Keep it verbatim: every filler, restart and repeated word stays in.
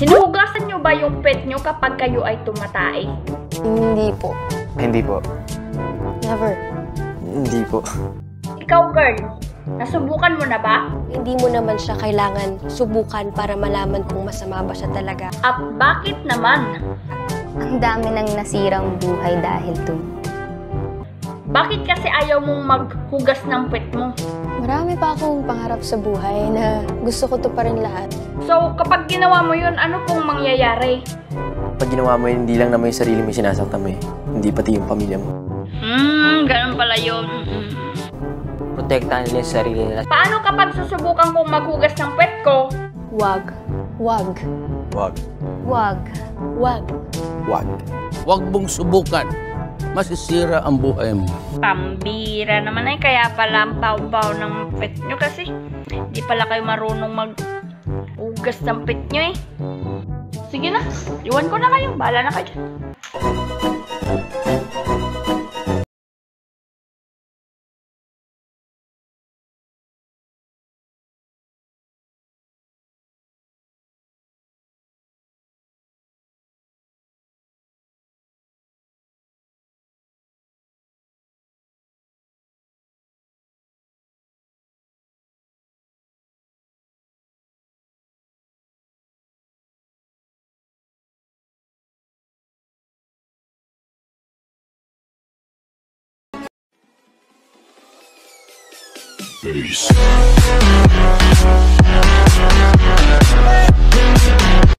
Hinuhugasan nyo ba yung pet nyo kapag kayo ay tumatae? Hindi po. Hindi po. Never. Hindi po. Ikaw, girl, nasubukan mo na ba? Hindi mo naman siya kailangan subukan para malaman kung masama ba siya talaga. At bakit naman? Ang dami nang nasirang buhay dahil dun. Bakit kasi ayaw mong maghugas ng pet mo? Marami pa akong pangarap sa buhay na gusto ko to pa rin lahat. So, kapag ginawa mo yun, ano pong mangyayari? Pag ginawa mo yun, hindi lang naman yung sarili mo sinasaktan mo eh. Hindi pati yung pamilya mo. Hmm, ganun pala yun. Protektahan nila yung sarili nila. Paano kapag susubukan kong maghugas ng pet ko? Wag. Wag. Wag. Wag. Wag. Wag. Huwag mong subukan. Masisira ang buhay mo. Pambira naman ay kaya pala ang baw-baw ng pet nyo kasi hindi pala kayo marunong mag-hugas ng pet nyo eh. Sige na, iwan ko na kayo. Bahala na kayo dyan. Peace.